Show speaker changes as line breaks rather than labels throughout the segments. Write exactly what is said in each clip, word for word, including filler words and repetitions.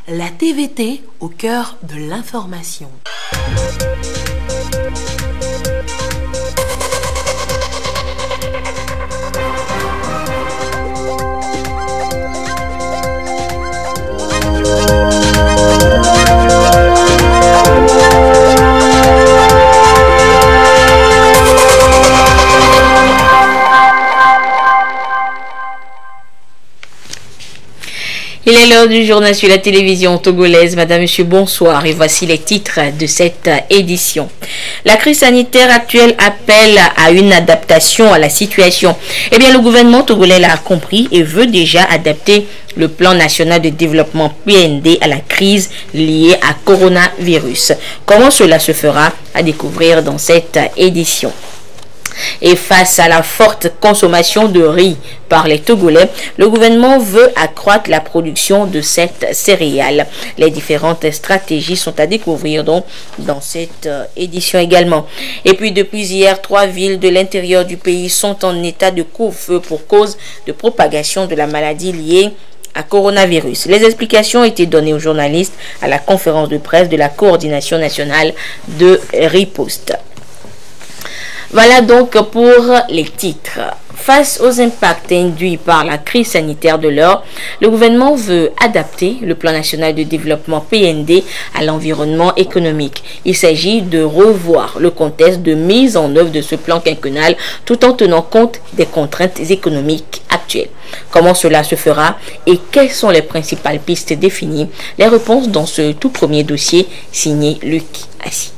La T V T au cœur de l'information.
Il est l'heure du journal sur la télévision togolaise. Madame, Monsieur, bonsoir. Et voici les titres de cette édition. La crise sanitaire actuelle appelle à une adaptation à la situation. Eh bien, le gouvernement togolais l'a compris et veut déjà adapter le plan national de développement P N D à la crise liée à coronavirus. Comment cela se fera à découvrir dans cette édition. Et face à la forte consommation de riz par les Togolais, le gouvernement veut accroître la production de cette céréale. Les différentes stratégies sont à découvrir donc dans cette édition également. Et puis depuis hier, trois villes de l'intérieur du pays sont en état de couvre-feu pour cause de propagation de la maladie liée à coronavirus. Les explications ont été données aux journalistes à la conférence de presse de la coordination nationale de riposte. Voilà donc pour les titres. Face aux impacts induits par la crise sanitaire de l'heure, le gouvernement veut adapter le plan national de développement P N D à l'environnement économique. Il s'agit de revoir le contexte de mise en œuvre de ce plan quinquennal tout en tenant compte des contraintes économiques actuelles. Comment cela se fera et quelles sont les principales pistes définies? Les réponses dans ce tout premier dossier signé Luc Assis.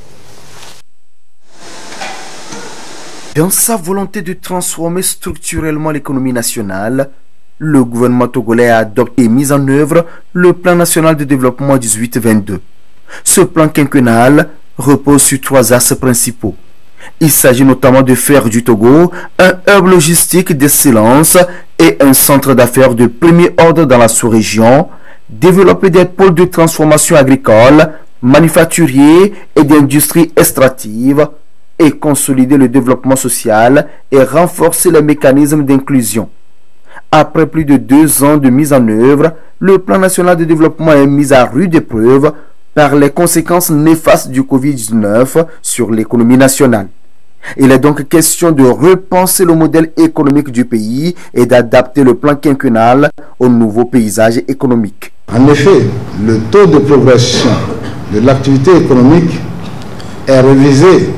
Dans sa volonté de transformer structurellement l'économie nationale, le gouvernement togolais a adopté et mis en œuvre le plan national de développement dix-huit vingt-deux. Ce plan quinquennal repose sur trois axes principaux. Il s'agit notamment de faire du Togo un hub logistique d'excellence et un centre d'affaires de premier ordre dans la sous-région, développer des pôles de transformation agricole, manufacturier et d'industrie extractive, et consolider le développement social et renforcer les mécanismes d'inclusion. Après plus de deux ans de mise en œuvre, le plan national de développement est mis à rude épreuve par les conséquences néfastes du Covid dix-neuf sur l'économie nationale. Il est donc question de repenser le modèle économique du pays et d'adapter le plan quinquennal au nouveau paysage économique.
En effet, le taux de progression de l'activité économique est révisé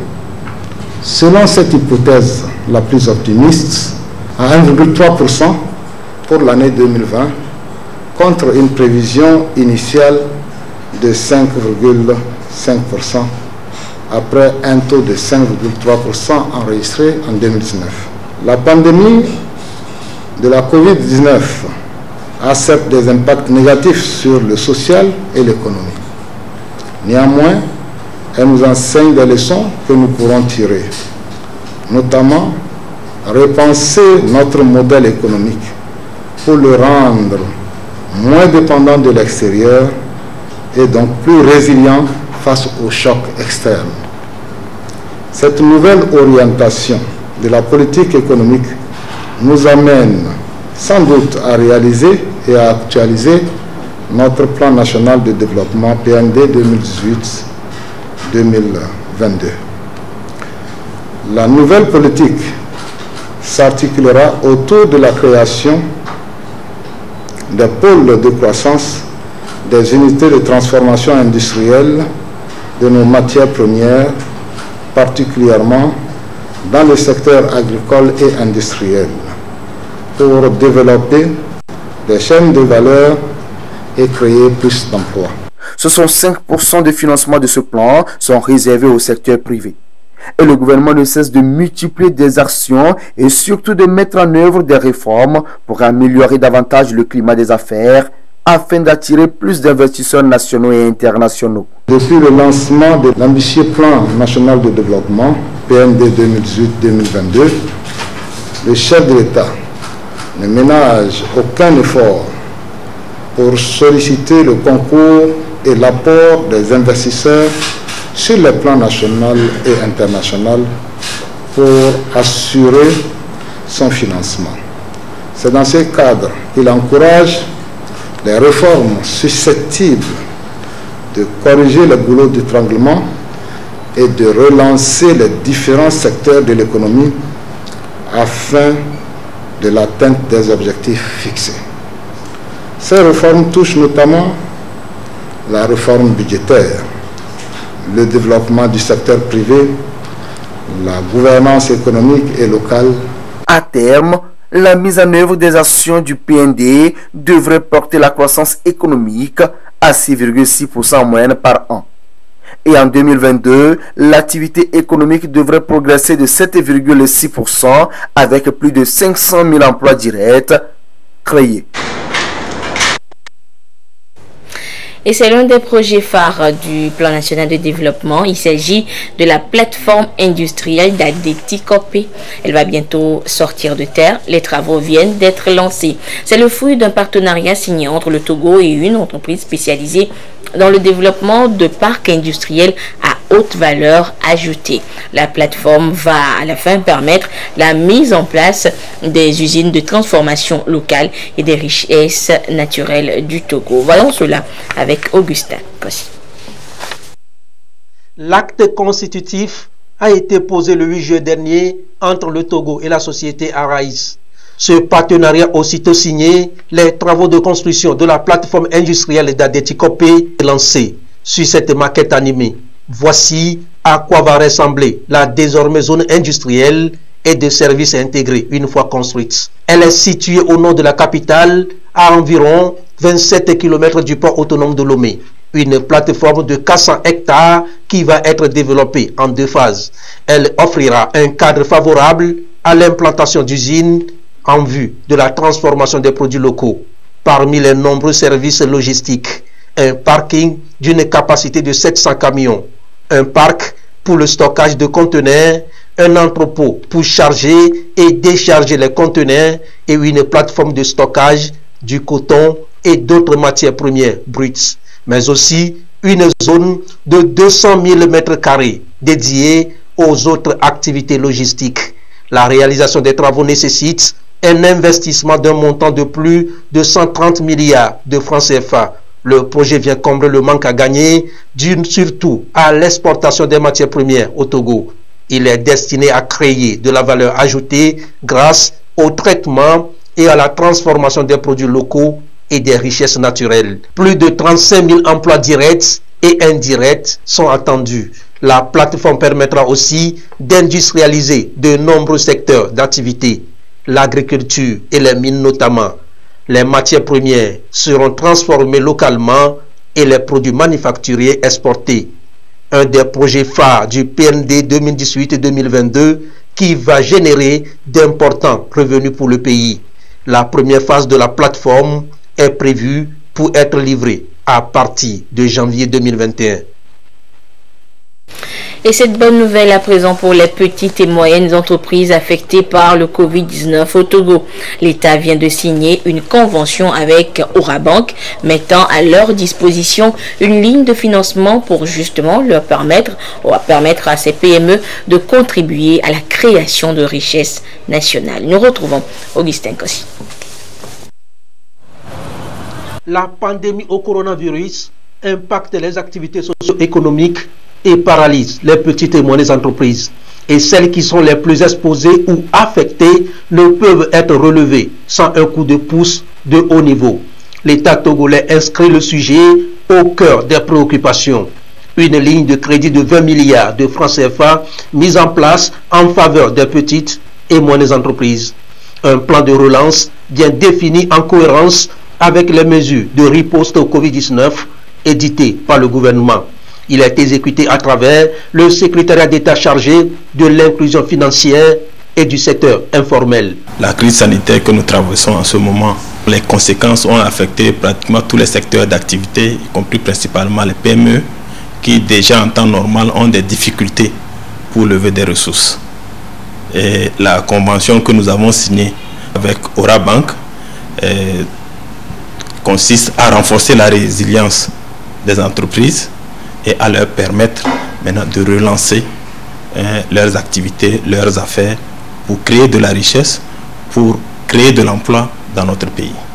selon cette hypothèse la plus optimiste, à un virgule trois pour cent pour l'année deux mille vingt, contre une prévision initiale de cinq virgule cinq pour cent, après un taux de cinq virgule trois pour cent enregistré en deux mille dix-neuf. La pandémie de la Covid dix-neuf a certes des impacts négatifs sur le social et l'économie. Néanmoins, elle nous enseigne des leçons que nous pourrons tirer, notamment repenser notre modèle économique pour le rendre moins dépendant de l'extérieur et donc plus résilient face aux chocs externes. Cette nouvelle orientation de la politique économique nous amène sans doute à réaliser et à actualiser notre plan national de développement P N D deux mille dix-huit deux mille vingt-deux. La nouvelle politique s'articulera autour de la création des pôles de croissance, des unités de transformation industrielle de nos matières premières, particulièrement dans le secteur agricole et industriel, pour développer des chaînes de valeur et créer plus d'emplois.
soixante-cinq pour cent des financements de ce plan sont réservés au secteur privé. Et le gouvernement ne cesse de multiplier des actions et surtout de mettre en œuvre des réformes pour améliorer davantage le climat des affaires afin d'attirer plus d'investisseurs nationaux et internationaux.
Depuis le lancement de l'ambitieux plan national de développement P N D deux mille dix-huit deux mille vingt-deux, le chef de l'État ne ménage aucun effort pour solliciter le concours et l'apport des investisseurs sur les plans national et international pour assurer son financement. C'est dans ce cadre qu'il encourage Les réformes susceptibles de corriger le goulot d'étranglement et de relancer les différents secteurs de l'économie afin de l'atteinte des objectifs fixés. Ces réformes touchent notamment la réforme budgétaire, le développement du secteur privé, la gouvernance économique et locale.
À terme, la mise en œuvre des actions du P N D devrait porter la croissance économique à six virgule six pour cent en moyenne par an. Et en deux mille vingt-deux, l'activité économique devrait progresser de sept virgule six pour cent avec plus de cinq cent mille emplois directs créés.
Et c'est l'un des projets phares du Plan national de développement. Il s'agit de la plateforme industrielle d'Adéti-Copé. Elle va bientôt sortir de terre. Les travaux viennent d'être lancés. C'est le fruit d'un partenariat signé entre le Togo et une entreprise spécialisée dans le développement de parcs industriels à haute valeur ajoutée. La plateforme va à la fin permettre la mise en place des usines de transformation locale et des richesses naturelles du Togo. Voyons cela avec Augustin Kossi.
L'acte constitutif a été posé le huit juillet dernier entre le Togo et la société Araïs. Ce partenariat aussitôt signé, les travaux de construction de la plateforme industrielle d'Adéti-Copé est lancé sur cette maquette animée. Voici à quoi va ressembler la désormais zone industrielle et de services intégrés une fois construite. Elle est située au nord de la capitale, à environ vingt-sept kilomètres du port autonome de Lomé. Une plateforme de quatre cents hectares qui va être développée en deux phases. Elle offrira un cadre favorable à l'implantation d'usines en vue de la transformation des produits locaux. Parmi les nombreux services logistiques, un parking d'une capacité de sept cents camions, un parc pour le stockage de conteneurs, un entrepôt pour charger et décharger les conteneurs et une plateforme de stockage du coton et d'autres matières premières brutes, mais aussi une zone de deux cent mille mètres carrés dédiée aux autres activités logistiques. La réalisation des travaux nécessite un investissement d'un montant de plus de cent trente milliards de francs C F A. Le projet vient combler le manque à gagner dû surtout à l'exportation des matières premières au Togo. Il est destiné à créer de la valeur ajoutée grâce au traitement et à la transformation des produits locaux et des richesses naturelles. Plus de trente-cinq mille emplois directs et indirects sont attendus. La plateforme permettra aussi d'industrialiser de nombreux secteurs d'activité, l'agriculture et les mines notamment. Les matières premières seront transformées localement et les produits manufacturiers exportés. Un des projets phares du P N D deux mille dix-huit deux mille vingt-deux qui va générer d'importants revenus pour le pays. La première phase de la plateforme est prévue pour être livrée à partir de janvier deux mille vingt et un.
Et cette bonne nouvelle à présent pour les petites et moyennes entreprises affectées par le Covid dix-neuf au Togo. L'État vient de signer une convention avec Orabank mettant à leur disposition une ligne de financement pour justement leur permettre, ou permettre à ces P M E de contribuer à la création de richesses nationales. Nous retrouvons Augustin Kossi.
La pandémie au coronavirus impacte les activités socio-économiques et paralyse les petites et moyennes entreprises. Et celles qui sont les plus exposées ou affectées ne peuvent être relevées sans un coup de pouce de haut niveau. L'État togolais inscrit le sujet au cœur des préoccupations. Une ligne de crédit de vingt milliards de francs C F A mise en place en faveur des petites et moyennes entreprises. Un plan de relance bien défini en cohérence avec les mesures de riposte au Covid dix-neuf éditées par le gouvernement. Il est exécuté à travers le secrétariat d'État chargé de l'inclusion financière et du secteur informel.
La crise sanitaire que nous traversons en ce moment, les conséquences ont affecté pratiquement tous les secteurs d'activité, y compris principalement les P M E, qui déjà en temps normal ont des difficultés pour lever des ressources. Et la convention que nous avons signée avec Orabank eh, consiste à renforcer la résilience des entreprises et à leur permettre maintenant de relancer hein, leurs activités, leurs affaires, pour créer de la richesse, pour créer de l'emploi dans notre pays.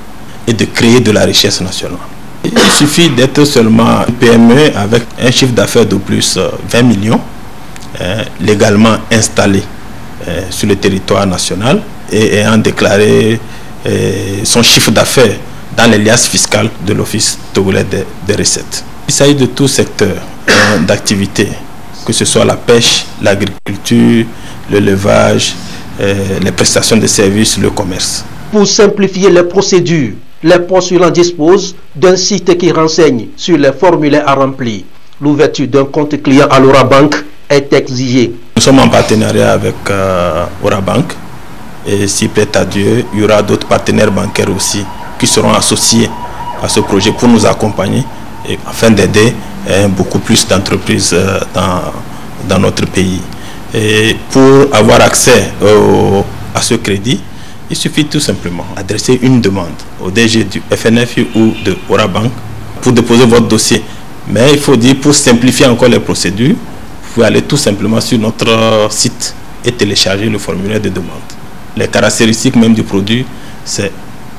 et de créer de la richesse nationale. Il suffit d'être seulement un P M E avec un chiffre d'affaires de plus vingt millions, euh, légalement installé euh, sur le territoire national et ayant déclaré euh, son chiffre d'affaires dans les liasses fiscales de l'Office togolais des, des recettes. Il s'agit de tout secteur euh, d'activité, que ce soit la pêche, l'agriculture, l'élevage, euh, les prestations de services, le commerce.
Pour simplifier les procédures, les postulants disposent d'un site qui renseigne sur les formulaires à remplir. L'ouverture d'un compte client à l'Orabank est exigée.
Nous sommes en partenariat avec euh, Orabank et si plaît à Dieu, il y aura d'autres partenaires bancaires aussi qui seront associés à ce projet pour nous accompagner et afin d'aider euh, beaucoup plus d'entreprises euh, dans, dans notre pays. Et pour avoir accès au, à ce crédit, il suffit tout simplement d'adresser une demande au D G du F N F I ou de Orabank pour déposer votre dossier. Mais il faut dire, pour simplifier encore les procédures, vous pouvez aller tout simplement sur notre site et télécharger le formulaire de demande. Les caractéristiques même du produit, c'est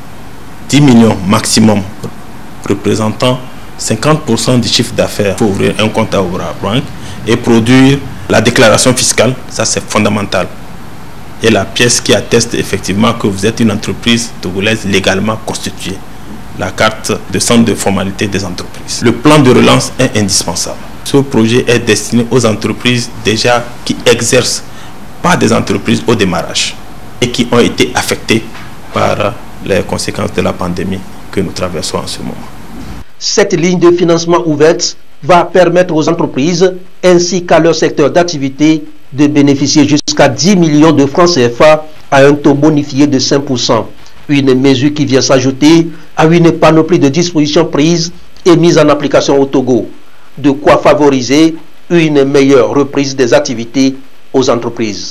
dix millions maximum, représentant cinquante pour cent du chiffre d'affaires pour ouvrir un compte à Orabank et produire la déclaration fiscale, ça c'est fondamental. Et la pièce qui atteste effectivement que vous êtes une entreprise togolaise légalement constituée. La carte de centre de formalité des entreprises. Le plan de relance est indispensable. Ce projet est destiné aux entreprises déjà qui exercent, pas des entreprises au démarrage, et qui ont été affectées par les conséquences de la pandémie que nous traversons en ce moment.
Cette ligne de financement ouverte va permettre aux entreprises ainsi qu'à leur secteur d'activité de bénéficier jusqu'à dix millions de francs C F A à un taux bonifié de cinq pour cent. Une mesure qui vient s'ajouter à une panoplie de dispositions prises et mises en application au Togo. De quoi favoriser une meilleure reprise des activités aux entreprises.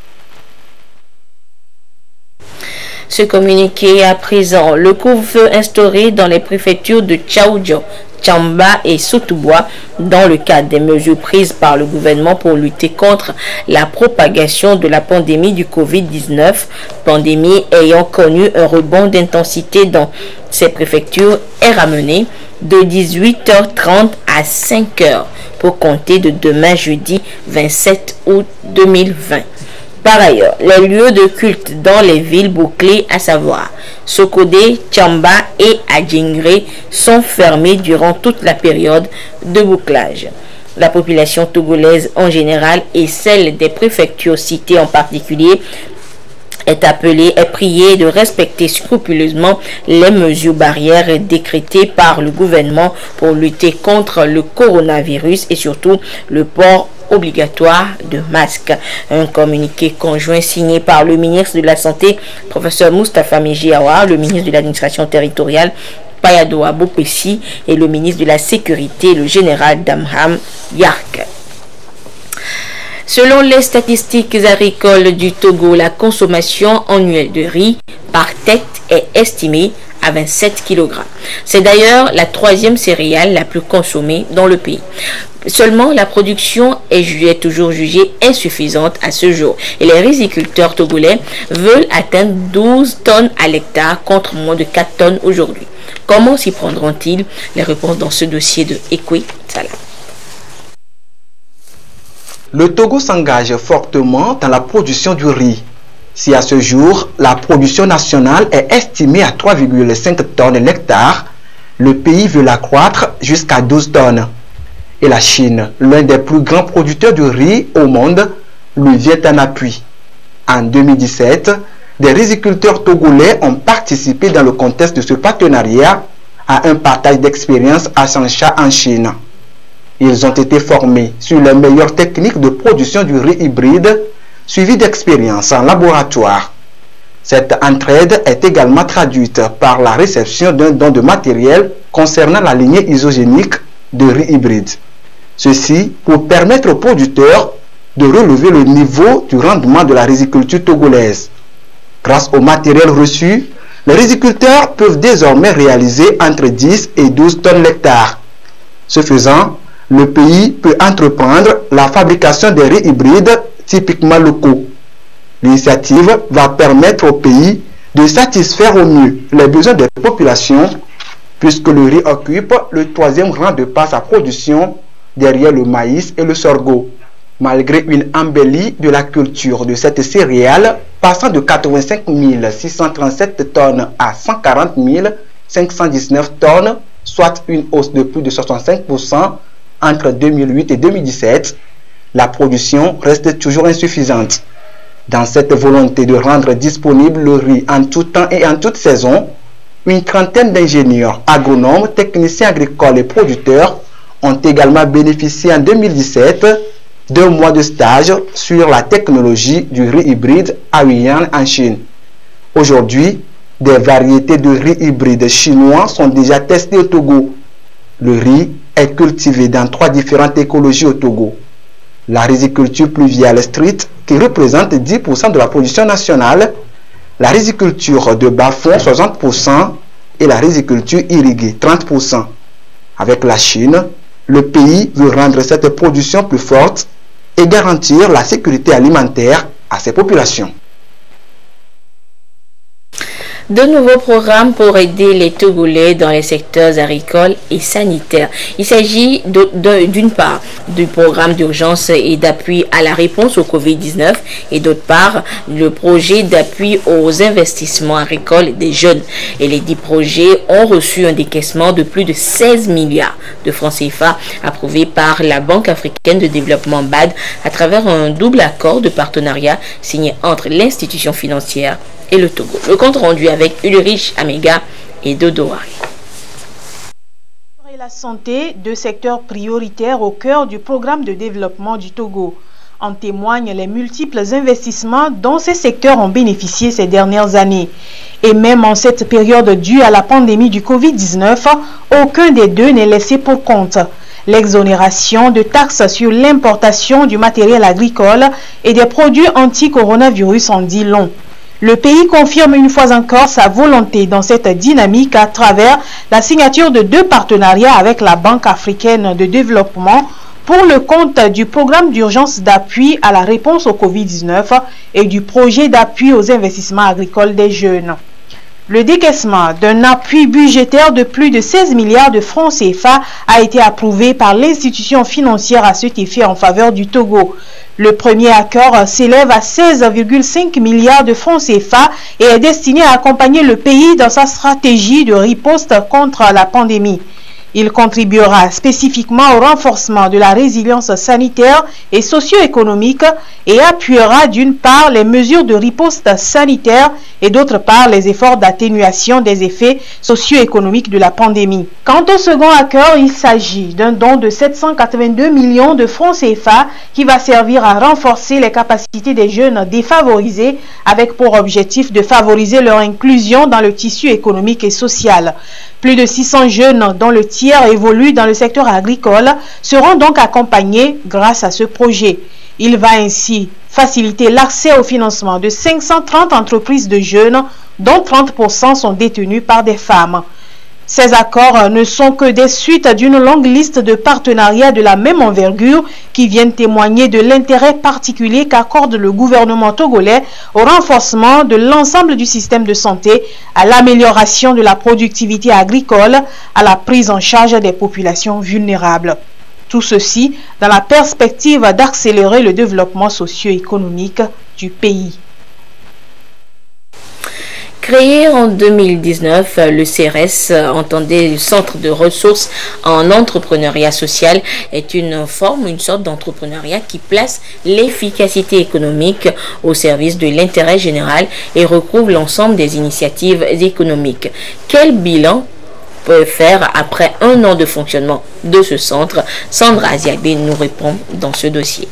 Ce communiqué à présent, le couvre-feu instauré dans les préfectures de Tchaoudjo, Tchamba et Sotobois dans le cadre des mesures prises par le gouvernement pour lutter contre la propagation de la pandémie du Covid dix-neuf, pandémie ayant connu un rebond d'intensité dans ces préfectures, est ramené de dix-huit heures trente à cinq heures pour compter de demain jeudi vingt-sept août deux mille vingt. Par ailleurs, les lieux de culte dans les villes bouclées, à savoir Sokodé, Tchamba et Adjingre, sont fermés durant toute la période de bouclage. La population togolaise en général et celle des préfectures citées en particulier est appelée, est priée de respecter scrupuleusement les mesures barrières décrétées par le gouvernement pour lutter contre le coronavirus et surtout le port obligatoire de masques. Un communiqué conjoint signé par le ministre de la Santé, professeur Moustapha Mejiawa, le ministre de l'administration territoriale, Payado Abopessi, et le ministre de la Sécurité, le général Damham Yark. Selon les statistiques agricoles du Togo, la consommation annuelle de riz par tête est estimée à vingt-sept kilogrammes. C'est d'ailleurs la troisième céréale la plus consommée dans le pays. Seulement, la production est, est toujours jugée insuffisante à ce jour et les riziculteurs togolais veulent atteindre douze tonnes à l'hectare contre moins de quatre tonnes aujourd'hui. Comment s'y prendront-ils? Les réponses dans ce dossier de Ekwe Salah.
Le Togo s'engage fortement dans la production du riz. Si à ce jour, la production nationale est estimée à trois virgule cinq tonnes l'hectare, le pays veut l'accroître jusqu'à douze tonnes. Et la Chine, l'un des plus grands producteurs de riz au monde, lui vient en appui. En deux mille dix-sept, des riziculteurs togolais ont participé dans le contexte de ce partenariat à un partage d'expérience à Changsha en Chine. Ils ont été formés sur les meilleures techniques de production du riz hybride, suivies d'expériences en laboratoire. Cette entraide est également traduite par la réception d'un don de matériel concernant la lignée isogénique de riz hybride. Ceci pour permettre aux producteurs de relever le niveau du rendement de la riziculture togolaise. Grâce au matériel reçu, les riziculteurs peuvent désormais réaliser entre dix et douze tonnes l'hectare. Ce faisant, le pays peut entreprendre la fabrication des riz hybrides typiquement locaux. L'initiative va permettre au pays de satisfaire au mieux les besoins des populations, puisque le riz occupe le troisième rang de par sa production derrière le maïs et le sorgho, malgré une embellie de la culture de cette céréale passant de quatre-vingt-cinq mille six cent trente-sept tonnes à cent quarante mille cinq cent dix-neuf tonnes, soit une hausse de plus de soixante-cinq pour cent entre deux mille huit et deux mille dix-sept, la production reste toujours insuffisante. Dans cette volonté de rendre disponible le riz en tout temps et en toute saison, une trentaine d'ingénieurs, agronomes, techniciens agricoles et producteurs ont également bénéficié en deux mille dix-sept d'un mois de stage sur la technologie du riz hybride Huaiyan en Chine. Aujourd'hui, des variétés de riz hybride chinois sont déjà testées au Togo. Le riz est cultivé dans trois différentes écologies au Togo. La riziculture pluviale stricte, qui représente dix pour cent de la production nationale, la riziculture de bas-fond, soixante pour cent, et la riziculture irriguée, trente pour cent. Avec la Chine, le pays veut rendre cette production plus forte et garantir la sécurité alimentaire à ses populations.
De nouveaux programmes pour aider les Togolais dans les secteurs agricoles et sanitaires. Il s'agit d'une part du programme d'urgence et d'appui à la réponse au Covid dix-neuf et d'autre part le projet d'appui aux investissements agricoles des jeunes. Et les dix projets ont reçu un décaissement de plus de seize milliards de francs C F A approuvé par la Banque africaine de développement B A D à travers un double accord de partenariat signé entre l'institution financière et le Togo. Le compte rendu avec Ulrich Amega et Dodo Hari.
La santé, deux secteurs prioritaires au cœur du programme de développement du Togo. En témoignent les multiples investissements dont ces secteurs ont bénéficié ces dernières années. Et même en cette période due à la pandémie du Covid dix-neuf, aucun des deux n'est laissé pour compte. L'exonération de taxes sur l'importation du matériel agricole et des produits anti-coronavirus en dit long. Le pays confirme une fois encore sa volonté dans cette dynamique à travers la signature de deux partenariats avec la Banque africaine de développement pour le compte du programme d'urgence d'appui à la réponse au Covid dix-neuf et du projet d'appui aux investissements agricoles des jeunes. Le décaissement d'un appui budgétaire de plus de seize milliards de francs C F A a été approuvé par l'institution financière à cet effet en faveur du Togo. Le premier accord s'élève à seize virgule cinq milliards de francs C F A et est destiné à accompagner le pays dans sa stratégie de riposte contre la pandémie. Il contribuera spécifiquement au renforcement de la résilience sanitaire et socio-économique et appuiera d'une part les mesures de riposte sanitaire et d'autre part les efforts d'atténuation des effets socio-économiques de la pandémie. Quant au second accord, il s'agit d'un don de sept cent quatre-vingt-deux millions de francs C F A qui va servir à renforcer les capacités des jeunes défavorisés avec pour objectif de favoriser leur inclusion dans le tissu économique et social. Plus de six cents jeunes, dont le tiers évolue dans le secteur agricole, seront donc accompagnés grâce à ce projet. Il va ainsi faciliter l'accès au financement de cinq cent trente entreprises de jeunes, dont trente pour cent sont détenues par des femmes. Ces accords ne sont que des suites d'une longue liste de partenariats de la même envergure qui viennent témoigner de l'intérêt particulier qu'accorde le gouvernement togolais au renforcement de l'ensemble du système de santé, à l'amélioration de la productivité agricole, à la prise en charge des populations vulnérables. Tout ceci dans la perspective d'accélérer le développement socio-économique du pays.
Créé en deux mille dix-neuf, le C R S, entendez le Centre de ressources en entrepreneuriat social, est une forme, une sorte d'entrepreneuriat qui place l'efficacité économique au service de l'intérêt général et recouvre l'ensemble des initiatives économiques. Quel bilan peut faire après un an de fonctionnement de ce centre? Sandra Aziabé nous répond dans ce dossier.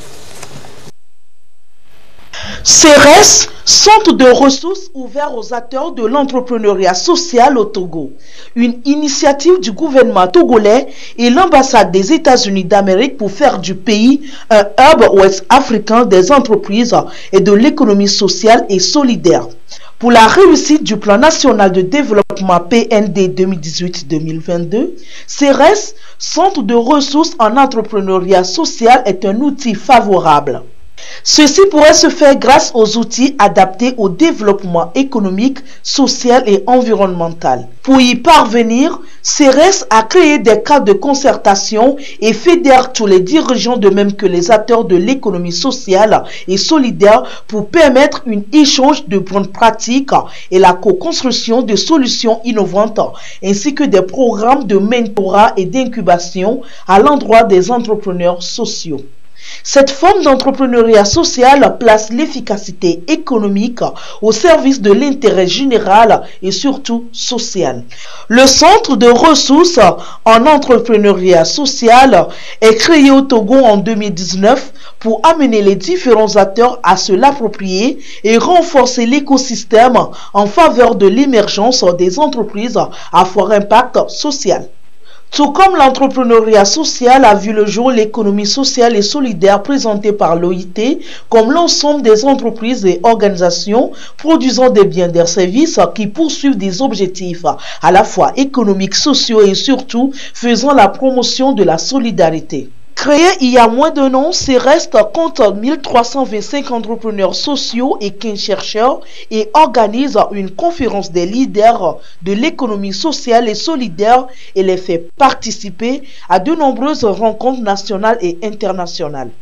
C R S, Centre de ressources ouvert aux acteurs de l'entrepreneuriat social au Togo, une initiative du gouvernement togolais et l'ambassade des États-Unis d'Amérique pour faire du pays un hub ouest africain des entreprises et de l'économie sociale et solidaire. Pour la réussite du plan national de développement P N D deux mille dix-huit deux mille vingt-deux, C R S, Centre de ressources en entrepreneuriat social, est un outil favorable. Ceci pourrait se faire grâce aux outils adaptés au développement économique, social et environnemental. Pour y parvenir, C E R E S a créé des cadres de concertation et fédère tous les dirigeants de même que les acteurs de l'économie sociale et solidaire pour permettre un échange de bonnes pratiques et la co-construction de solutions innovantes ainsi que des programmes de mentorat et d'incubation à l'endroit des entrepreneurs sociaux. Cette forme d'entrepreneuriat social place l'efficacité économique au service de l'intérêt général et surtout social. Le centre de ressources en entrepreneuriat social est créé au Togo en deux mille dix-neuf pour amener les différents acteurs à se l'approprier et renforcer l'écosystème en faveur de l'émergence des entreprises à fort impact social. Tout comme l'entrepreneuriat social a vu le jour, l'économie sociale et solidaire présentée par l'O I T comme l'ensemble des entreprises et organisations produisant des biens et des services qui poursuivent des objectifs à la fois économiques, sociaux et surtout faisant la promotion de la solidarité. Créé il y a moins d'un an, C E R E S compte mille trois cent vingt-cinq entrepreneurs sociaux et quinze chercheurs et organise une conférence des leaders de l'économie sociale et solidaire et les fait participer à de nombreuses rencontres nationales et internationales.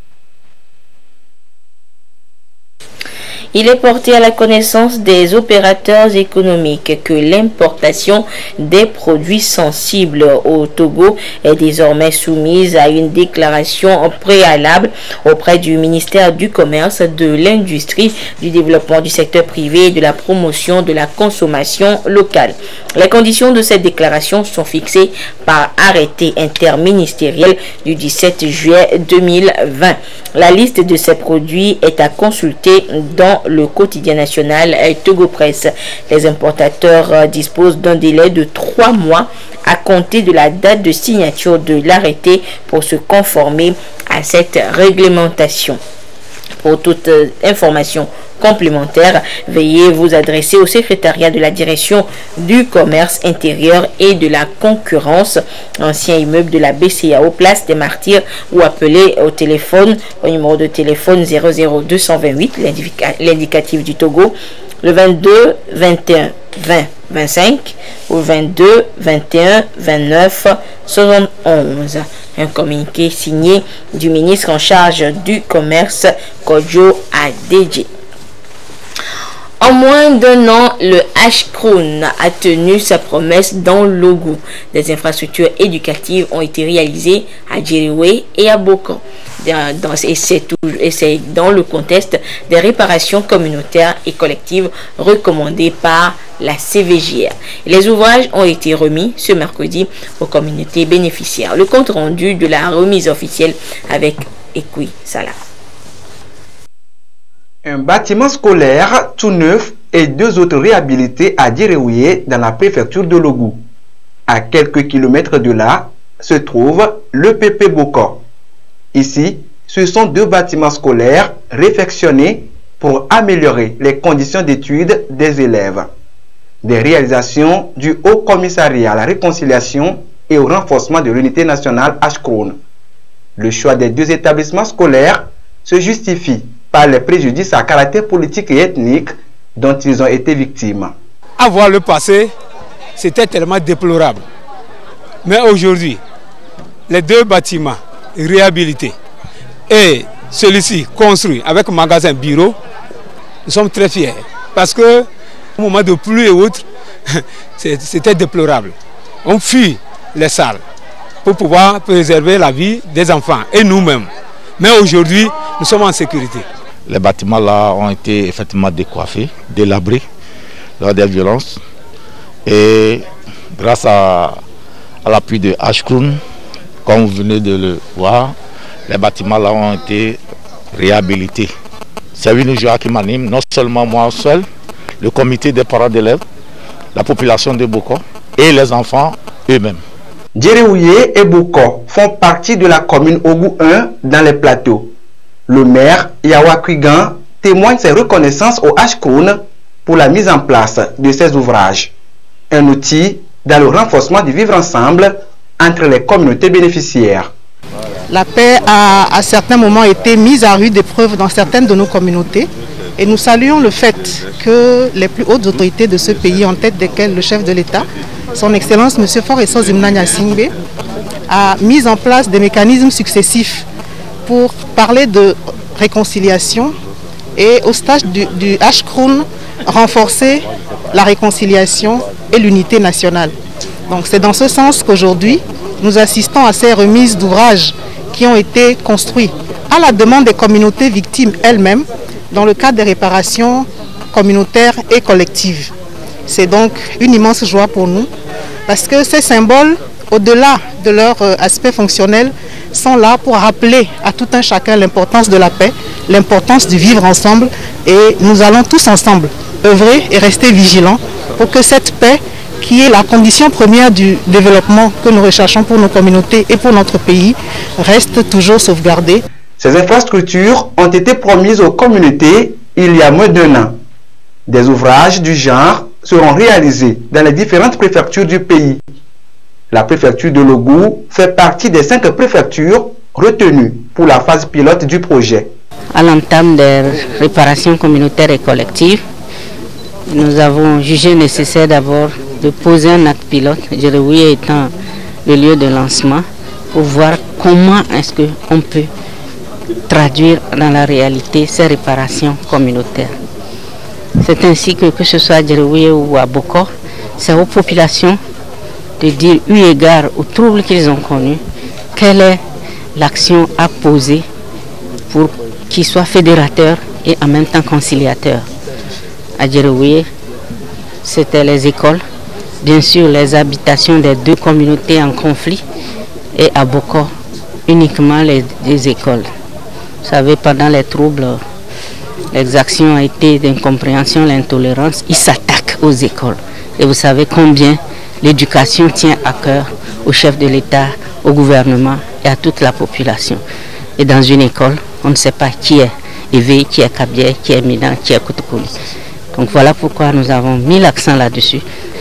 Il est porté à la connaissance des opérateurs économiques que l'importation des produits sensibles au Togo est désormais soumise à une déclaration préalable auprès du ministère du Commerce, de l'Industrie, du Développement du secteur privé et de la promotion de la consommation locale. Les conditions de cette déclaration sont fixées par arrêté interministériel du dix-sept juillet deux mille vingt. La liste de ces produits est à consulter dans le quotidien national Togo Presse. Les importateurs disposent d'un délai de trois mois à compter de la date de signature de l'arrêté pour se conformer à cette réglementation. Pour toute information complémentaire, veuillez vous adresser au secrétariat de la direction du commerce intérieur et de la concurrence, ancien immeuble de la B C A O, place des Martyrs, ou appeler au téléphone, au numéro de téléphone zéro zéro deux cent vingt-huit, l'indicatif du Togo, le vingt-deux vingt et un vingt vingt-cinq ou vingt-deux vingt et un vingt-neuf soixante-onze. Un communiqué signé du ministre en charge du commerce, Kodjo Adedje. En moins d'un an, le Ashkroun a tenu sa promesse dans l'Ogo. Des infrastructures éducatives ont été réalisées à Djeriwe et à Boko. Dans, et c'est dans le contexte des réparations communautaires et collectives recommandées par la C V J R. Les ouvrages ont été remis ce mercredi aux communautés bénéficiaires. Le compte rendu de la remise officielle avec Ekui Salah.
Un bâtiment scolaire tout neuf et deux autres réhabilités à Djeriwe dans la préfecture de Logou. À quelques kilomètres de là se trouve le P P Boko. Ici, ce sont deux bâtiments scolaires réfectionnés pour améliorer les conditions d'études des élèves. Des réalisations du Haut Commissariat à la réconciliation et au renforcement de l'unité nationale Ashkroun. Le choix des deux établissements scolaires se justifie par les préjudices à caractère politique et ethnique dont ils ont été victimes.
Avoir le passé, c'était tellement déplorable. Mais aujourd'hui, les deux bâtiments réhabilités et celui-ci construit avec magasin bureau, nous sommes très fiers. Parce que au moment de pluie et autres, c'était déplorable. On fuit les salles pour pouvoir préserver la vie des enfants et nous-mêmes. Mais aujourd'hui, nous sommes en sécurité.
Les bâtiments là ont été effectivement décoiffés, délabrés lors des violences. Et grâce à, à l'appui de Ashkroun, comme vous venez de le voir, les bâtiments là ont été réhabilités. C'est une joie qui m'anime, non seulement moi seul, le comité des parents d'élèves, la population de Boko et les enfants eux-mêmes.
Djeriwe et Boko font partie de la commune Ogou un dans les plateaux. Le maire Yawa Kwigan témoigne ses reconnaissances au Ashkroun pour la mise en place de ces ouvrages. Un outil dans le renforcement du vivre ensemble entre les communautés bénéficiaires.
La paix a à certains moments été mise à rude épreuve dans certaines de nos communautés et nous saluons le fait que les plus hautes autorités de ce pays, en tête desquelles le chef de l'État, son Excellence M. Faure Zimna Gnassingbé, a mis en place des mécanismes successifs pour parler de réconciliation et au stage du, du Ashkroun, renforcer la réconciliation et l'unité nationale. Donc c'est dans ce sens qu'aujourd'hui, nous assistons à ces remises d'ouvrages qui ont été construits à la demande des communautés victimes elles-mêmes dans le cadre des réparations communautaires et collectives. C'est donc une immense joie pour nous parce que ces symboles, au-delà de leur aspect fonctionnel, sont là pour rappeler à tout un chacun l'importance de la paix, l'importance du vivre ensemble et nous allons tous ensemble œuvrer et rester vigilants pour que cette paix, qui est la condition première du développement que nous recherchons pour nos communautés et pour notre pays, reste toujours sauvegardée.
Ces infrastructures ont été promises aux communautés il y a moins d'un an. Des ouvrages du genre seront réalisés dans les différentes préfectures du pays. La préfecture de Logou fait partie des cinq préfectures retenues pour la phase pilote du projet.
À l'entame des réparations communautaires et collectives, nous avons jugé nécessaire d'abord de poser un acte pilote, Djerewiye étant le lieu de lancement, pour voir comment est-ce qu'on peut traduire dans la réalité ces réparations communautaires. C'est ainsi que, que ce soit à Djerewiye ou à Bokor, c'est aux populations de dire, eu égard aux troubles qu'ils ont connus, quelle est l'action à poser pour qu'ils soient fédérateurs et en même temps conciliateurs. À Djerewiye, c'était les écoles, bien sûr les habitations des deux communautés en conflit, et à Bokor, uniquement les, les écoles. Vous savez, pendant les troubles, les actions ont été d'incompréhension, l'intolérance, ils s'attaquent aux écoles. Et vous savez combien l'éducation tient à cœur au chef de l'État, au gouvernement et à toute la population. Et dans une école, on ne sait pas qui est Éveillé, qui est Kabier, qui est Midan, qui est Koutokouli. Donc voilà pourquoi nous avons mis l'accent là-dessus.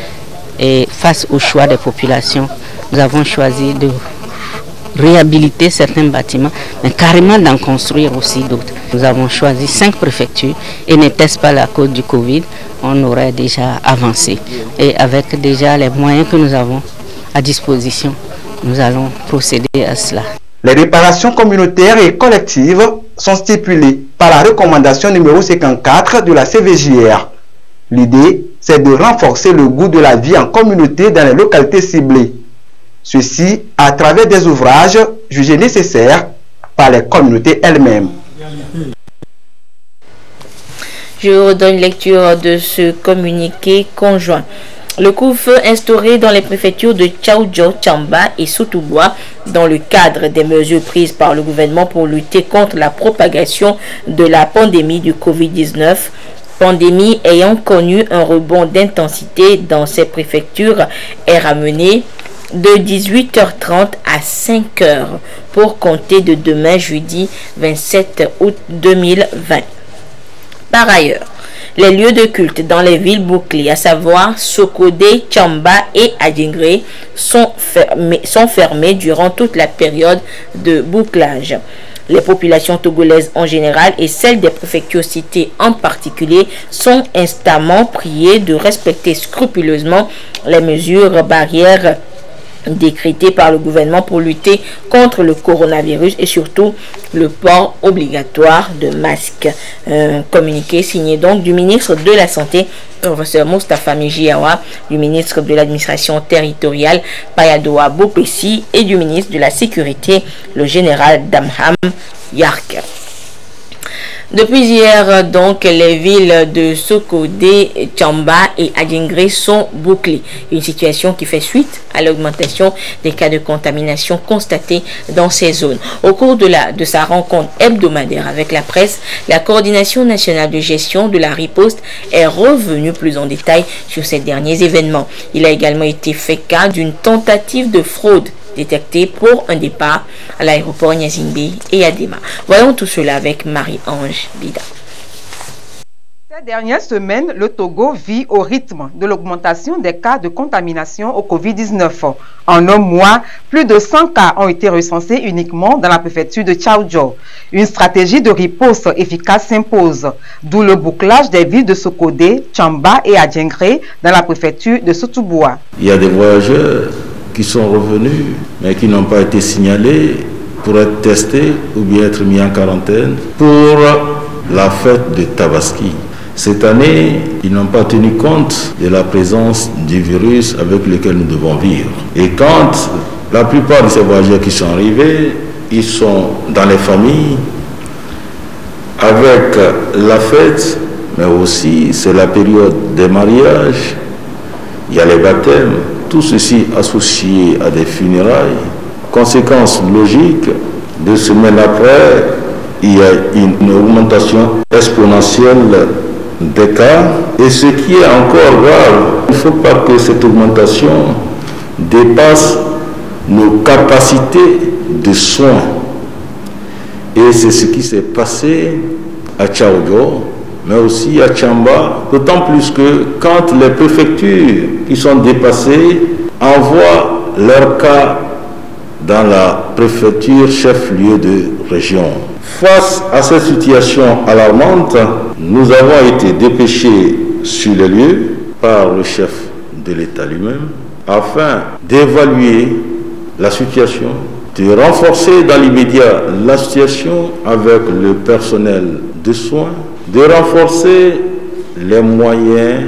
Et face au choix des populations, nous avons choisi de réhabiliter certains bâtiments, mais carrément d'en construire aussi d'autres. Nous avons choisi cinq préfectures et n'était-ce pas la cause du Covid, on aurait déjà avancé. Et avec déjà les moyens que nous avons à disposition, nous allons procéder à cela.
Les réparations communautaires et collectives sont stipulées par la recommandation numéro cinquante-quatre de la C V J R. L'idée, c'est de renforcer le goût de la vie en communauté dans les localités ciblées. Ceci à travers des ouvrages jugés nécessaires par les communautés elles-mêmes.
Je redonne lecture de ce communiqué conjoint. Le couvre-feu instauré dans les préfectures de Tchaoudjo, Tchamba et Soutouboua dans le cadre des mesures prises par le gouvernement pour lutter contre la propagation de la pandémie du Covid dix-neuf, pandémie ayant connu un rebond d'intensité dans ces préfectures, est ramené de dix-huit heures trente à cinq heures pour compter de demain jeudi vingt-sept août deux mille vingt. Par ailleurs, les lieux de culte dans les villes bouclées, à savoir Sokodé, Tchamba et Adingré, sont fermés, sont fermés durant toute la période de bouclage. Les populations togolaises en général et celles des préfectures citées en particulier sont instamment priées de respecter scrupuleusement les mesures barrières décrété par le gouvernement pour lutter contre le coronavirus et surtout le port obligatoire de masques. Un communiqué signé donc du ministre de la Santé, professeur Moustapha Mijiawa, du ministre de l'administration territoriale, Payadoa Bopessi, et du ministre de la Sécurité, le général Damham Yark. Depuis hier, donc, les villes de Sokodé, Tchamba et Adingré sont bouclées. Une situation qui fait suite à l'augmentation des cas de contamination constatés dans ces zones. Au cours de, la, de sa rencontre hebdomadaire avec la presse, la Coordination nationale de gestion de la riposte est revenue plus en détail sur ces derniers événements. Il a également été fait cas d'une tentative de fraude détecté pour un départ à l'aéroport Gnassingbé et à Dema. Voyons tout cela avec Marie-Ange Bida.
Ces dernières semaines, le Togo vit au rythme de l'augmentation des cas de contamination au Covid dix-neuf. En un mois, plus de cent cas ont été recensés uniquement dans la préfecture de Tchaoudjo. Une stratégie de riposte efficace s'impose, d'où le bouclage des villes de Sokodé, Tchamba et Adjengré dans la préfecture de Sotoboua.
Il y a des voyageurs qui sont revenus, mais qui n'ont pas été signalés pour être testés ou bien être mis en quarantaine pour la fête de Tabaski. Cette année, ils n'ont pas tenu compte de la présence du virus avec lequel nous devons vivre. Et quand la plupart de ces voyageurs qui sont arrivés, ils sont dans les familles, avec la fête, mais aussi c'est la période des mariages, il y a les baptêmes, tout ceci associé à des funérailles. Conséquence logique, deux semaines après, il y a une augmentation exponentielle des cas. Et ce qui est encore grave, il ne faut pas que cette augmentation dépasse nos capacités de soins. Et c'est ce qui s'est passé à Tchaoudjo, mais aussi à Tchamba, d'autant plus que quand les préfectures qui sont dépassées envoient leurs cas dans la préfecture chef-lieu de région. Face à cette situation alarmante, nous avons été dépêchés sur les lieux par le chef de l'État lui-même afin d'évaluer la situation, de renforcer dans l'immédiat la situation avec le personnel de soins, de renforcer les moyens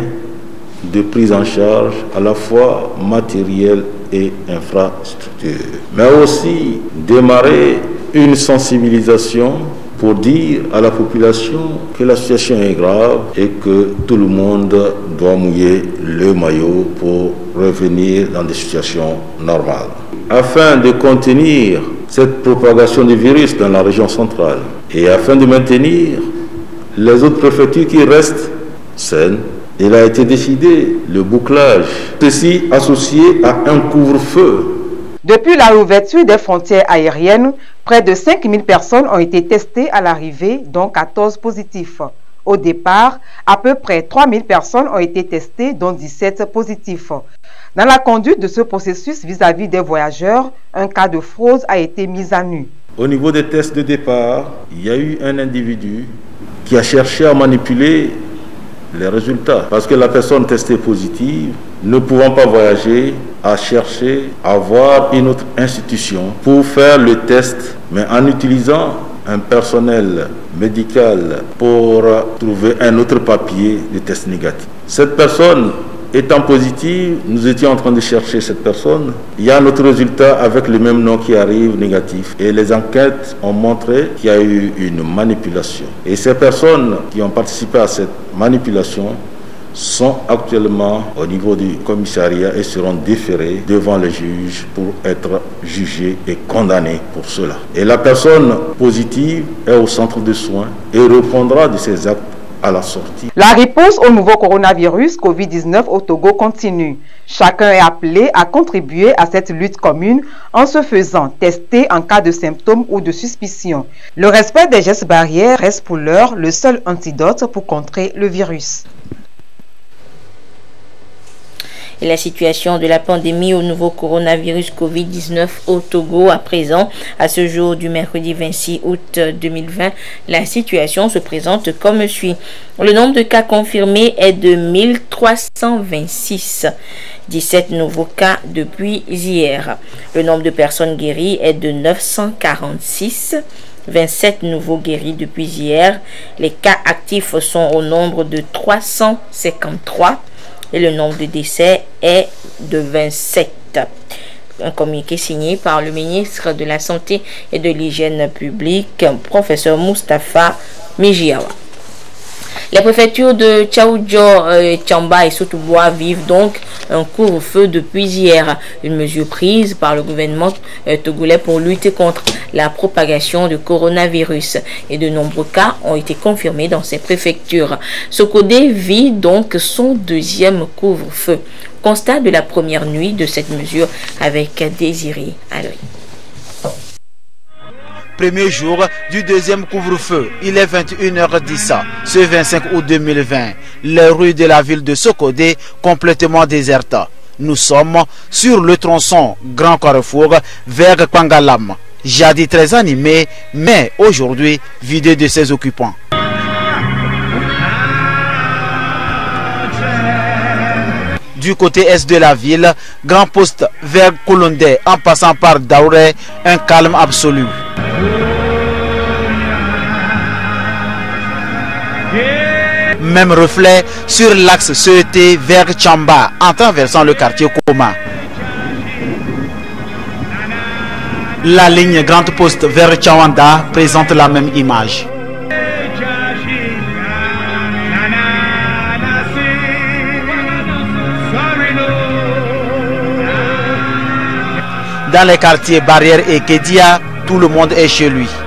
de prise en charge à la fois matériels et infrastructures, mais aussi démarrer une sensibilisation pour dire à la population que la situation est grave et que tout le monde doit mouiller le maillot pour revenir dans des situations normales. Afin de contenir cette propagation du virus dans la région centrale et afin de maintenir les autres préfectures qui restent saines, il a été décidé le bouclage, ceci associé à un couvre-feu.
Depuis la réouverture des frontières aériennes, près de cinq mille personnes ont été testées à l'arrivée, dont quatorze positifs. Au départ, à peu près trois mille personnes ont été testées, dont dix-sept positifs. Dans la conduite de ce processus vis-à-vis des voyageurs, un cas de fraude a été mis à nu.
Au niveau des tests de départ, il y a eu un individu qui a cherché à manipuler les résultats. Parce que la personne testée positive, ne pouvant pas voyager, a cherché à voir une autre institution pour faire le test, mais en utilisant un personnel médical pour trouver un autre papier de test négatif. Cette personne étant positive, nous étions en train de chercher cette personne. Il y a un autre résultat avec le même nom qui arrive négatif. Et les enquêtes ont montré qu'il y a eu une manipulation. Et ces personnes qui ont participé à cette manipulation sont actuellement au niveau du commissariat et seront déférés devant les juges pour être jugés et condamnés pour cela. Et la personne positive est au centre de soins et répondra de ses actes à la sortie.
La réponse au nouveau coronavirus Covid dix-neuf au Togo continue. Chacun est appelé à contribuer à cette lutte commune en se faisant tester en cas de symptômes ou de suspicion. Le respect des gestes barrières reste pour l'heure le seul antidote pour contrer le virus.
Et la situation de la pandémie au nouveau coronavirus Covid dix-neuf au Togo à présent. À ce jour du mercredi vingt-six août deux mille vingt, la situation se présente comme suit. Le nombre de cas confirmés est de mille trois cent vingt-six. dix-sept nouveaux cas depuis hier. Le nombre de personnes guéries est de neuf cent quarante-six. vingt-sept nouveaux guéris depuis hier. Les cas actifs sont au nombre de trois cent cinquante-trois. Et le nombre de décès est de vingt-sept. Un communiqué signé par le ministre de la Santé et de l'Hygiène publique, professeur Moustapha Mijiawa. Les préfectures de Tchaoudjo, euh, Tchamba et Sotoboua vivent donc un couvre-feu depuis hier. Une mesure prise par le gouvernement euh, togolais pour lutter contre la propagation du coronavirus. Et de nombreux cas ont été confirmés dans ces préfectures. Sokodé vit donc son deuxième couvre-feu. Constat de la première nuit de cette mesure avec Désiré Aloy.
Premier jour du deuxième couvre-feu, il est vingt et une heures dix, ce vingt-cinq août deux mille vingt. Les rues de la ville de Sokodé complètement désertes. Nous sommes sur le tronçon Grand Carrefour vers Pangalam. Jadis très animé, mais aujourd'hui vidé de ses occupants. Du côté est de la ville, Grand Poste vers Koulondé en passant par Daouré, un calme absolu. Même reflet sur l'axe C E T vers Chamba en traversant le quartier Koma. La ligne Grande Poste vers Chawanda présente la même image. Dans les quartiers Barrière et Kedia, tout le monde est chez lui.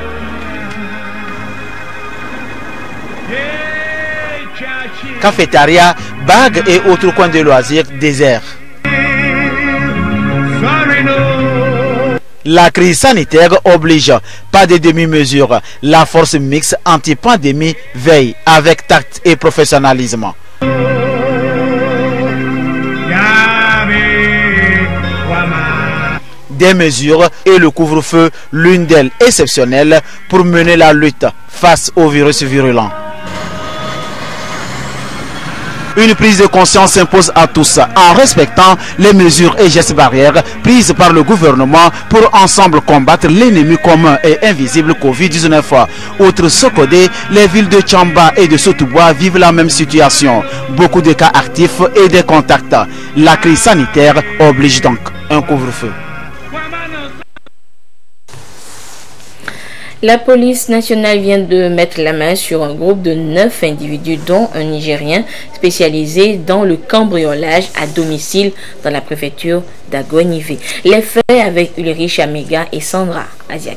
Cafétéria, bagues et autres coins de loisirs déserts. La crise sanitaire oblige, pas de demi-mesure. La force mixte anti-pandémie veille avec tact et professionnalisme. Des mesures et le couvre-feu, l'une d'elles exceptionnelle pour mener la lutte face au virus virulent. Une prise de conscience s'impose à tous en respectant les mesures et gestes barrières prises par le gouvernement pour ensemble combattre l'ennemi commun et invisible Covid dix-neuf. Outre Sokodé, les villes de Chamba et de Sotoubois vivent la même situation. Beaucoup de cas actifs et des contacts. La crise sanitaire oblige donc un couvre-feu.
La police nationale vient de mettre la main sur un groupe de neuf individus, dont un Nigérien spécialisé dans le cambriolage à domicile dans la préfecture d'Aguenivé. Les faits avec Ulrich Amega et Sandra Aziabi.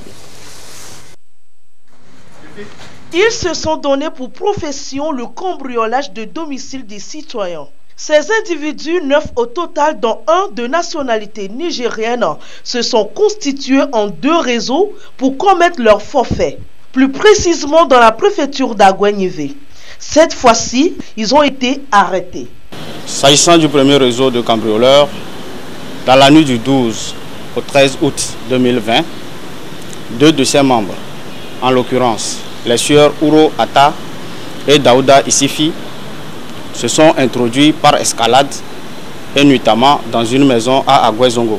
Ils se sont donnés pour profession le cambriolage de domicile des citoyens. Ces individus, neuf au total, dont un de nationalité nigérienne, se sont constitués en deux réseaux pour commettre leur forfait, plus précisément dans la préfecture d'Aguenivé. Cette fois-ci, ils ont été arrêtés.
S'agissant du premier réseau de cambrioleurs, dans la nuit du douze au treize août deux mille vingt, deux de ses membres, en l'occurrence les sieurs Ouro Ata et Daouda Issifi, se sont introduits par escalade et nuitamment dans une maison à Aguezongo.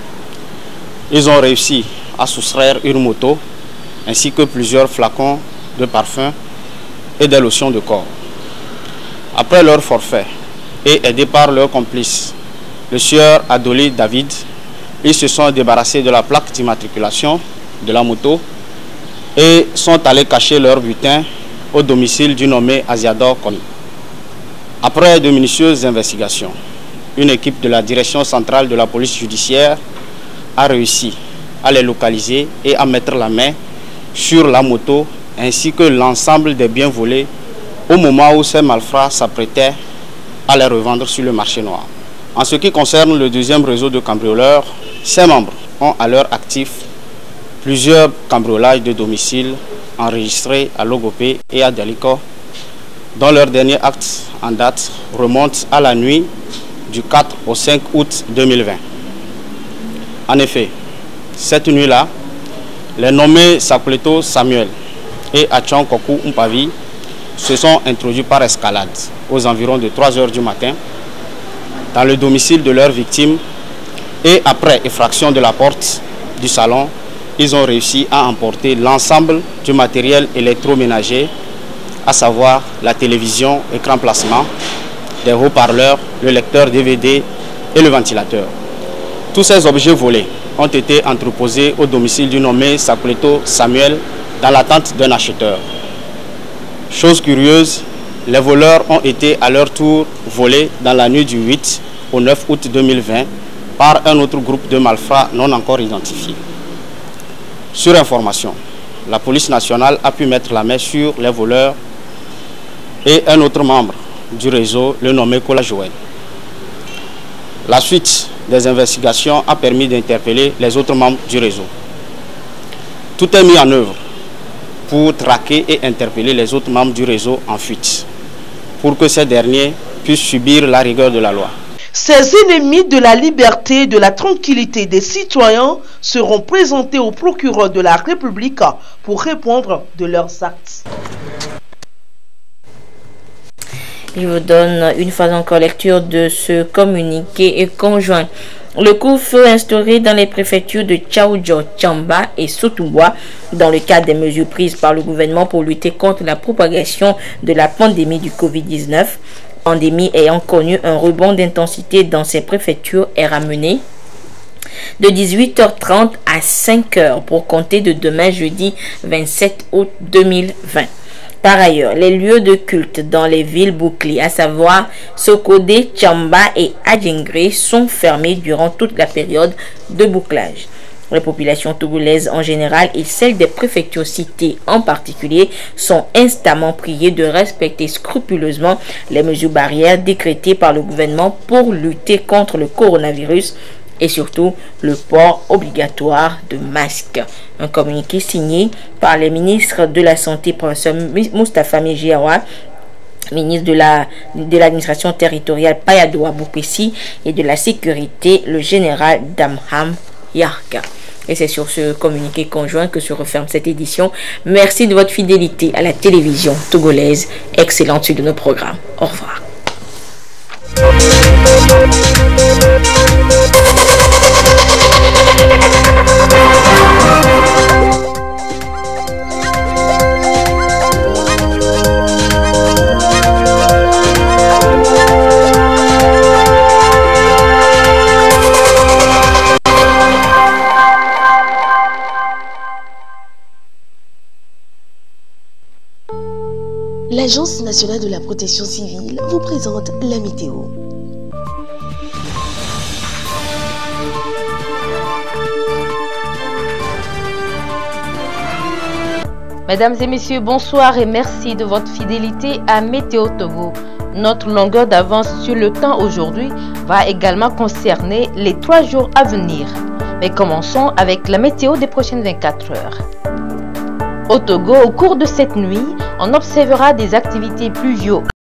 Ils ont réussi à soustraire une moto ainsi que plusieurs flacons de parfum et des lotions de corps. Après leur forfait et aidés par leur complice, le sieur Adoli David, ils se sont débarrassés de la plaque d'immatriculation de la moto et sont allés cacher leur butin au domicile du nommé Aziador Koni. Après de minutieuses investigations, une équipe de la direction centrale de la police judiciaire a réussi à les localiser et à mettre la main sur la moto ainsi que l'ensemble des biens volés au moment où ces malfrats s'apprêtaient à les revendre sur le marché noir. En ce qui concerne le deuxième réseau de cambrioleurs, ses membres ont à leur actif plusieurs cambriolages de domicile enregistrés à Logopé et à Daliko, dont leur dernier acte en date remonte à la nuit du quatre au cinq août deux mille vingt. En effet, cette nuit-là, les nommés Sakleto Samuel et Achon Koku Mpavi se sont introduits par escalade aux environs de trois heures du matin dans le domicile de leur victime et après effraction de la porte du salon, ils ont réussi à emporter l'ensemble du matériel électroménager, à savoir la télévision, écran plasma, des haut-parleurs, le lecteur D V D et le ventilateur. Tous ces objets volés ont été entreposés au domicile du nommé Sakleto Samuel dans l'attente d'un acheteur. Chose curieuse, les voleurs ont été à leur tour volés dans la nuit du huit au neuf août deux mille vingt par un autre groupe de malfrats non encore identifiés. Sur information, la police nationale a pu mettre la main sur les voleurs et un autre membre du réseau, le nommé Kola Joël. La suite des investigations a permis d'interpeller les autres membres du réseau. Tout est mis en œuvre pour traquer et interpeller les autres membres du réseau en fuite, pour que ces derniers puissent subir la rigueur de la loi.
Ces ennemis de la liberté et de la tranquillité des citoyens seront présentés au procureur de la République pour répondre de leurs actes.
Je vous donne une fois encore lecture de ce communiqué conjoint. Le couvre-feu instauré dans les préfectures de Tchaoudjo, Tchamba et Sotoua dans le cadre des mesures prises par le gouvernement pour lutter contre la propagation de la pandémie du covid dix-neuf, pandémie ayant connu un rebond d'intensité dans ces préfectures, est ramené de dix-huit heures trente à cinq heures pour compter de demain jeudi vingt-sept août deux mille vingt. Par ailleurs, les lieux de culte dans les villes bouclées, à savoir Sokodé, Tchamba et Adjingri, sont fermés durant toute la période de bouclage. Les populations togolaises en général et celles des préfectures citées en particulier sont instamment priées de respecter scrupuleusement les mesures barrières décrétées par le gouvernement pour lutter contre le coronavirus et surtout le port obligatoire de masques. Un communiqué signé par les ministres de la Santé, professeur Moustapha Mejiawa, ministre de la de l'administration territoriale Payadoua Boukessi et de la sécurité, le général Damham Yarka. Et c'est sur ce communiqué conjoint que se referme cette édition. Merci de votre fidélité à la télévision togolaise. Excellente suite de nos programmes. Au revoir.
L'Agence nationale de la protection civile vous présente la météo.
Mesdames et messieurs, bonsoir et merci de votre fidélité à Météo Togo. Notre longueur d'avance sur le temps aujourd'hui va également concerner les trois jours à venir. Mais commençons avec la météo des prochaines vingt-quatre heures. Au Togo, au cours de cette nuit, on observera des activités pluvieuses